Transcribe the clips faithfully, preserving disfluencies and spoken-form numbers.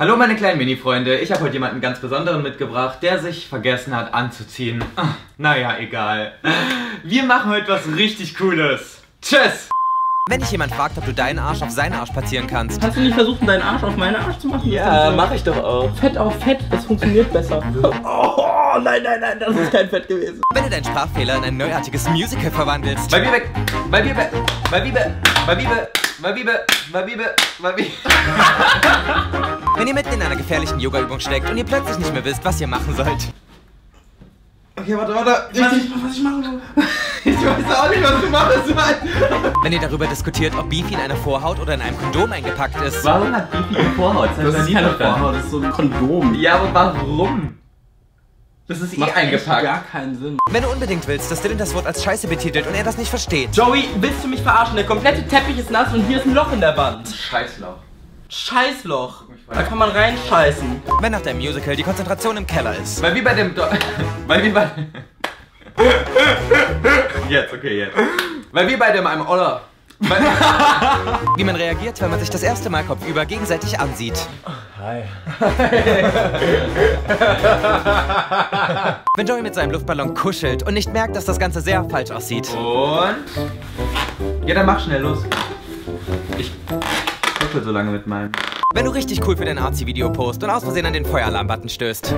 Hallo meine kleinen Mini-Freunde, ich habe heute jemanden ganz Besonderen mitgebracht, der sich vergessen hat anzuziehen. Naja, egal. Wir machen heute was richtig Cooles. Tschüss! Wenn dich jemand fragt, ob du deinen Arsch auf seinen Arsch platzieren kannst. Kannst du nicht versuchen, deinen Arsch auf meinen Arsch zu machen? Ja, mache ich doch auch. Fett auf Fett, das funktioniert besser. Oh, nein, nein, nein, das ist kein Fett gewesen. Wenn du deinen Sprachfehler in ein neuartiges Musical verwandelst. Weil wir weg, weil wir weg, weil wir weg, weil wir weg, weil wir weg, weil wir weg, weil wir Wenn ihr mitten in einer gefährlichen Yoga-Übung steckt und ihr plötzlich nicht mehr wisst, was ihr machen sollt. Okay, warte, warte. Ich, Was ich, was ich machen soll? ich weiß auch nicht, was du machst. Wenn ihr darüber diskutiert, ob Beefy in einer Vorhaut oder in einem Kondom eingepackt ist. Warum hat Beefy eine Vorhaut? Das ist keine Vorhaut, das ist so ein Kondom. Ja, aber warum? Das ist eh Macht eingepackt. gar keinen Sinn. Wenn du unbedingt willst, dass Dylan das Wort als Scheiße betitelt und er das nicht versteht. Joey, willst du mich verarschen? Der komplette Teppich ist nass und hier ist ein Loch in der Wand. Scheißloch. Scheißloch. Da kann man reinscheißen. Wenn nach deinem Musical die Konzentration im Keller ist. Weil wie bei dem Do Weil wie bei Jetzt, okay, jetzt. Weil wie bei dem einem Oller. Wie man reagiert, wenn man sich das erste Mal kopfüber gegenseitig ansieht. Hi. Wenn Joey mit seinem Luftballon kuschelt und nicht merkt, dass das Ganze sehr falsch aussieht. Und? Ja, dann mach schnell los. Ich kuschel so lange mit meinem. Wenn du richtig cool für dein Arzi-Video post und aus Versehen an den Feueralarm-Button stößt.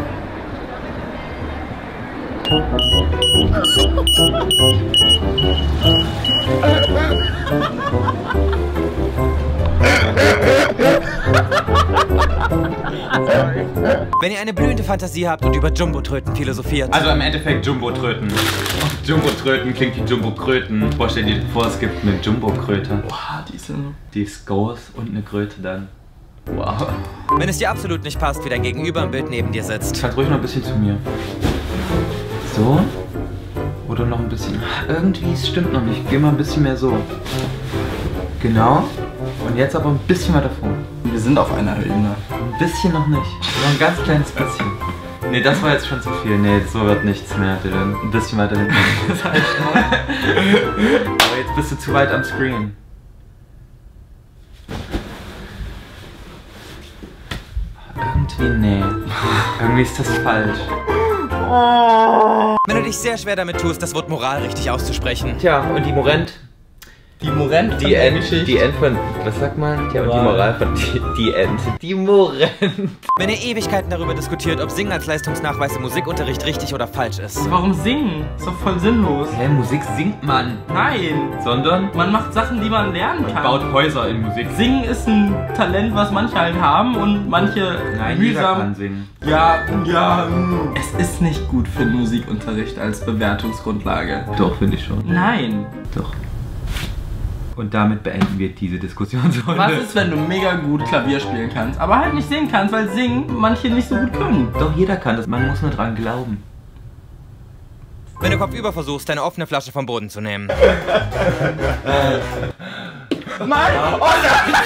Wenn ihr eine blühende Fantasie habt und über Jumbo-Tröten philosophiert. Also im Endeffekt Jumbo-Tröten. Jumbo-Tröten klingt wie Jumbo-Kröten. Boah, stell dir vor, es gibt eine Jumbo-Kröte. Boah, die ist Die ist groß und eine Kröte dann. Wow. Wenn es dir absolut nicht passt, wie dein Gegenüber im Bild neben dir sitzt. Halt ruhig noch ein bisschen zu mir. So? Oder noch ein bisschen. Ein es stimmt noch nicht. Geh mal ein bisschen mehr so. Genau. Und jetzt aber ein bisschen weiter vor. Wir sind auf einer Ebene. Ein bisschen noch nicht. Nur ein ganz kleines bisschen. Nee, das war jetzt schon zu viel. Nee, so wird nichts mehr. Dylan. Ein bisschen weiter hinten. Aber jetzt bist du zu weit am Screen. Irgendwie, nee. Irgendwie ist das falsch. Wenn du dich sehr schwer damit tust, das Wort Moral richtig auszusprechen. Tja, und die Morent? Die Morent? Die End, die End von, was sagt man? Tja, und die Moral von, die, die End. Die Morent. Wenn ihr Ewigkeiten darüber diskutiert, ob Singen als Leistungsnachweis im Musikunterricht richtig oder falsch ist. Warum singen? Ist doch voll sinnlos. Hä, Musik singt man. Nein. Sondern? Man macht Sachen, die man lernen Man kann. baut Häuser in Musik. Singen ist ein Talent, was manche halt haben und manche Nein, jeder mühsam. kann singen. Ja, ja. mm. Es ist nicht gut für den Musikunterricht als Bewertungsgrundlage. Doch, finde ich schon. Nein. Doch. Und damit beenden wir diese Diskussionsrunde. Was ist, wenn du mega gut Klavier spielen kannst, aber halt nicht singen kannst, weil singen manche nicht so gut können? Doch, jeder kann das. Man muss nur dran glauben. Wenn du kopfüber versuchst, deine offene Flasche vom Boden zu nehmen. Nein! Oh nein!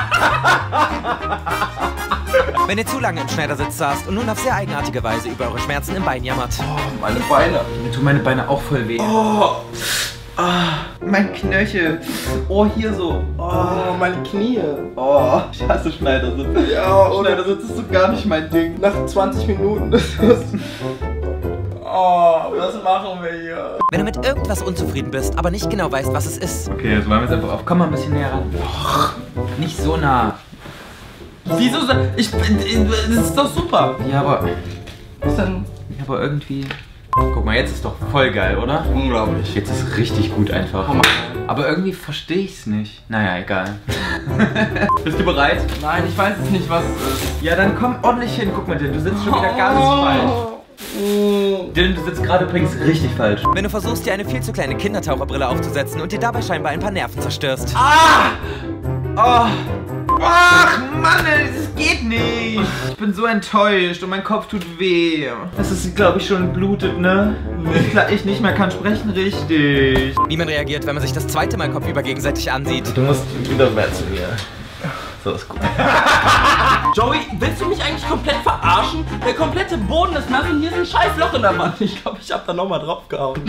Wenn ihr zu lange im Schneidersitz saßt und nun auf sehr eigenartige Weise über eure Schmerzen im Bein jammert. Oh, meine Beine. Mir tun meine Beine auch voll weh. Oh, Ah, mein Knöchel. Oh, hier so. oh, meine Knie. Oh, ich hasse Schneidersitz. Ja, oder Schneidersitz ist so gar nicht mein Ding. nach zwanzig Minuten ist das... Oh, was machen wir hier? Wenn du mit irgendwas unzufrieden bist, aber nicht genau weißt, was es ist. Okay, jetzt wollen wir jetzt einfach auf. Komm mal ein bisschen näher ran. Nicht so nah. Wieso? so- Ich bin... Das ist doch super. Ja, aber. Was denn? Ja, aber irgendwie. Guck mal, jetzt ist doch voll geil, oder? Unglaublich. Jetzt ist richtig gut einfach. Komm mal. Aber irgendwie verstehe ich's nicht. Naja, egal. Bist du bereit? Nein, ich weiß es nicht, was es ist. Ja, dann komm ordentlich hin. Guck mal, Dylan, du sitzt schon wieder ganz falsch. Dylan, du sitzt gerade übrigens richtig falsch. Wenn du versuchst, dir eine viel zu kleine Kindertaucherbrille aufzusetzen und dir dabei scheinbar ein paar Nerven zerstörst. Ah! Oh! Ach, Mann, ey, das geht nicht. Ich bin so enttäuscht und mein Kopf tut weh. Das ist, glaube ich, schon blutet, ne? Ich, ich nicht mehr kann sprechen richtig. Wie man reagiert, wenn man sich das zweite Mal kopfüber gegenseitig ansieht. Du musst wieder mehr zu mir. So ist gut. Joey, willst du mich eigentlich komplett verarschen? Der komplette Boden ist nass und hier ist ein scheiß Loch in der Wand. Ich glaube, ich habe da nochmal drauf gehauen.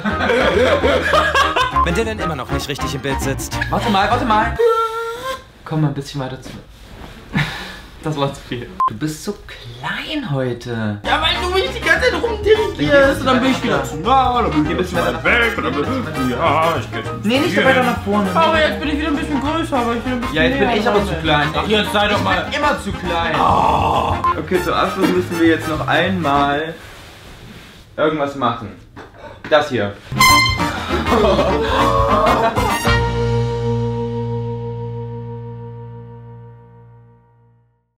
Wenn Dylan immer noch nicht richtig im Bild sitzt. Warte mal, warte mal. Komm mal ein bisschen weiter zu. Das war zu viel. Du bist so klein heute. Ja, weil du mich die ganze Zeit rumdirigierst und dann bin ich wieder zu nah, dann bin ich Hier bist du wieder weiter zu weit nach weg. Und dann bin ich, ja, ich geh Nee, nicht so weiter nach vorne. Aber jetzt bin ich wieder ein bisschen größer, aber ich bin ein bisschen Ja, jetzt bin näher ich aber dran. zu klein. Ach, jetzt sei doch mal. Ich bin immer zu klein. Oh. Okay, zum Abschluss müssen wir jetzt noch einmal irgendwas machen. Das hier.